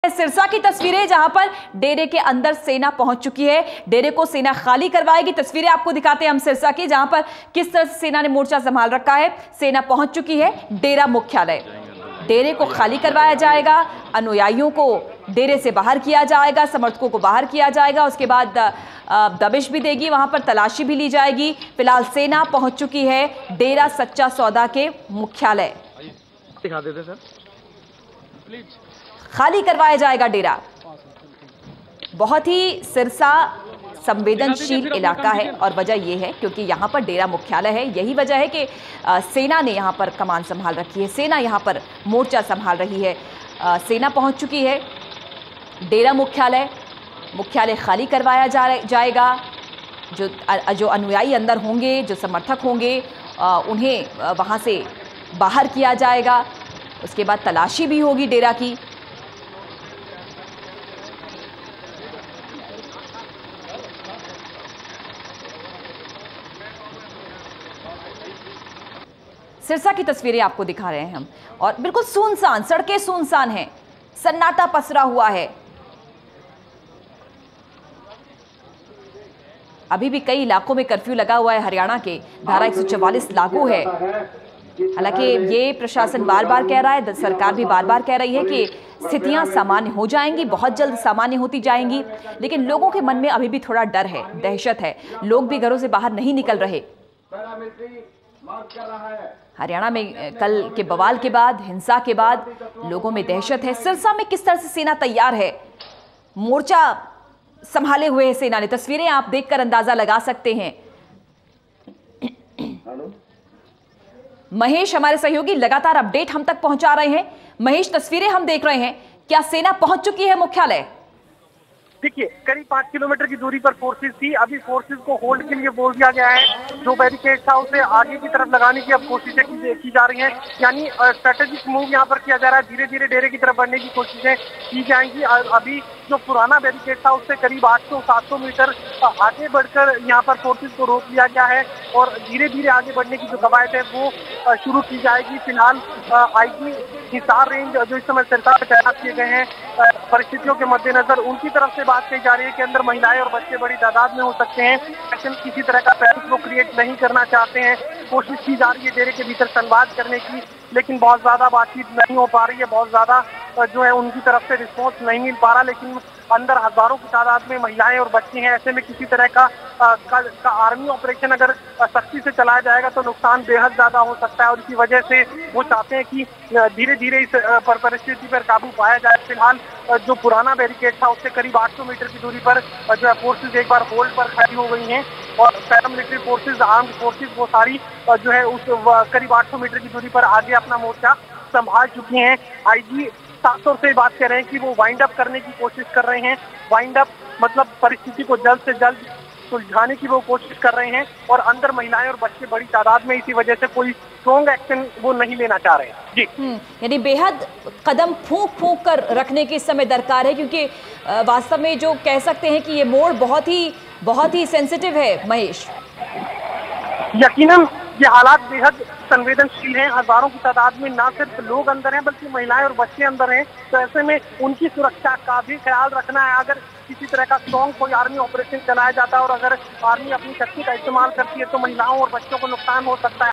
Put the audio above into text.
सिरसा की तस्वीरें जहां पर डेरे के अंदर सेना पहुंच चुकी है। डेरे को सेना खाली करवाएगी। तस्वीरें आपको दिखाते हैं हम सिरसा की, जहां पर किस तरह से सेना ने मोर्चा संभाल रखा है। सेना पहुंच चुकी है डेरा मुख्यालय। डेरे को खाली करवाया जाएगा, अनुयायियों को डेरे से बाहर किया जाएगा, समर्थकों को बाहर किया जाएगा। उसके बाद दबिश भी देगी, वहां पर तलाशी भी ली जाएगी। फिलहाल सेना पहुंच चुकी है डेरा सच्चा सौदा के मुख्यालय। दिखा देते सर प्लीज। खाली करवाया जाएगा डेरा। बहुत ही सिरसा संवेदनशील इलाका है और वजह यह है क्योंकि यहाँ पर डेरा मुख्यालय है। यही वजह है कि सेना ने यहाँ पर कमान संभाल रखी है, सेना यहाँ पर मोर्चा संभाल रही है। सेना पहुँच चुकी है डेरा मुख्यालय खाली करवाया जाएगा। जो अनुयायी अंदर होंगे, जो समर्थक होंगे, उन्हें वहाँ से बाहर किया जाएगा। उसके बाद तलाशी भी होगी डेरा की। सिरसा की तस्वीरें आपको दिखा रहे हैं हम, और बिल्कुल सुनसान, सड़कें सुनसान हैं, सन्नाटा पसरा हुआ है। अभी भी कई इलाकों में कर्फ्यू लगा हुआ है। हरियाणा के धारा 144 लागू है। हालांकि ये प्रशासन बार बार कह रहा है, सरकार भी बार बार कह रही है कि स्थितियां सामान्य हो जाएंगी, बहुत जल्द सामान्य होती जाएंगी, लेकिन लोगों के मन में अभी भी थोड़ा डर है, दहशत है। लोग भी घरों से बाहर नहीं निकल रहे। हरियाणा में कल के बवाल के बाद, हिंसा के बाद लोगों में दहशत है। सिरसा में किस तरह से सेना तैयार है, मोर्चा संभाले हुए है सेना ने। तस्वीरें आप देखकर अंदाजा लगा सकते हैं। महेश हमारे सहयोगी लगातार अपडेट हम तक पहुंचा रहे हैं। महेश, तस्वीरें हम देख रहे हैं, क्या सेना पहुंच चुकी है मुख्यालय? देखिए, करीब 5 किलोमीटर की दूरी पर फोर्सेज थी। अभी फोर्सेज को होल्ड के लिए बोल दिया गया है। जो बैरिकेड था उसे आगे की तरफ लगाने की अब कोशिशें की जा रही हैं। यानी स्ट्रेटेजिक मूव यहाँ पर किया जा रहा है। धीरे धीरे डेरे की तरफ बढ़ने की कोशिशें की जाएंगी। अभी जो पुराना बैरिकेड था उससे करीब 800-700 मीटर आगे बढ़कर यहाँ पर फोर्सेज को रोक लिया गया है और धीरे धीरे आगे बढ़ने की जो कवायद है वो शुरू की जाएगी। फिलहाल आईजी हिसार रेंज जो इस समय सरकार में तैनात किए गए हैं, परिस्थितियों के मद्देनजर उनकी तरफ से बात कही जा रही है कि अंदर महिलाएं और बच्चे बड़ी तादाद में हो सकते हैं। ऐसे किसी तरह का पैनिक वो क्रिएट नहीं करना चाहते हैं। कोशिश की जा रही है डेरे के भीतर संवाद करने की, लेकिन बहुत ज्यादा बातचीत नहीं हो पा रही है। बहुत ज्यादा जो है उनकी तरफ से रिस्पॉन्स नहीं मिल पा रहा। लेकिन अंदर हजारों की तादाद में महिलाएं और बच्चे हैं। ऐसे में किसी तरह का आर्मी ऑपरेशन अगर सख्ती से चलाया जाएगा तो नुकसान बेहद ज्यादा हो सकता है और इसी वजह से वो चाहते हैं कि धीरे धीरे इस परिस्थिति पर काबू पाया जाए। फिलहाल जो पुराना बैरिकेड था उससे करीब 800 मीटर की दूरी पर जो है फोर्सेज एक बार होल्ड पर खड़ी हो गई हैं और पैरामिलिट्री फोर्सेज, आर्म्ड फोर्सेज वो सारी जो है उस करीब 800 मीटर की दूरी पर आगे अपना मोर्चा संभाल चुकी हैं। आईजी साफ तौर से बात कर रहे हैं कि वो वाइंड अप करने की कोशिश कर रहे हैं। वाइंड अप मतलब परिस्थिति को जल्द से जल्द सुलझाने की वो कोशिश कर रहे हैं और अंदर महिलाएं और बच्चे बड़ी तादाद में, इसी वजह से कोई स्ट्रॉन्ग एक्शन वो नहीं लेना चाह रहे हैं। जी यानी बेहद कदम फूंक कर रखने की इस समय दरकार है, क्योंकि वास्तव में जो कह सकते हैं कि ये मोड़ बहुत ही सेंसिटिव है। महेश, यकीनन ये हालात बेहद संवेदनशील हैं। हजारों की तादाद में ना सिर्फ लोग अंदर हैं बल्कि महिलाएं और बच्चे अंदर हैं। तो ऐसे में उनकी सुरक्षा का भी ख्याल रखना है। अगर किसी तरह का स्ट्रॉन्ग कोई आर्मी ऑपरेशन चलाया जाता है और अगर आर्मी अपनी शक्ति का इस्तेमाल करती है तो महिलाओं और बच्चों को नुकसान हो सकता है।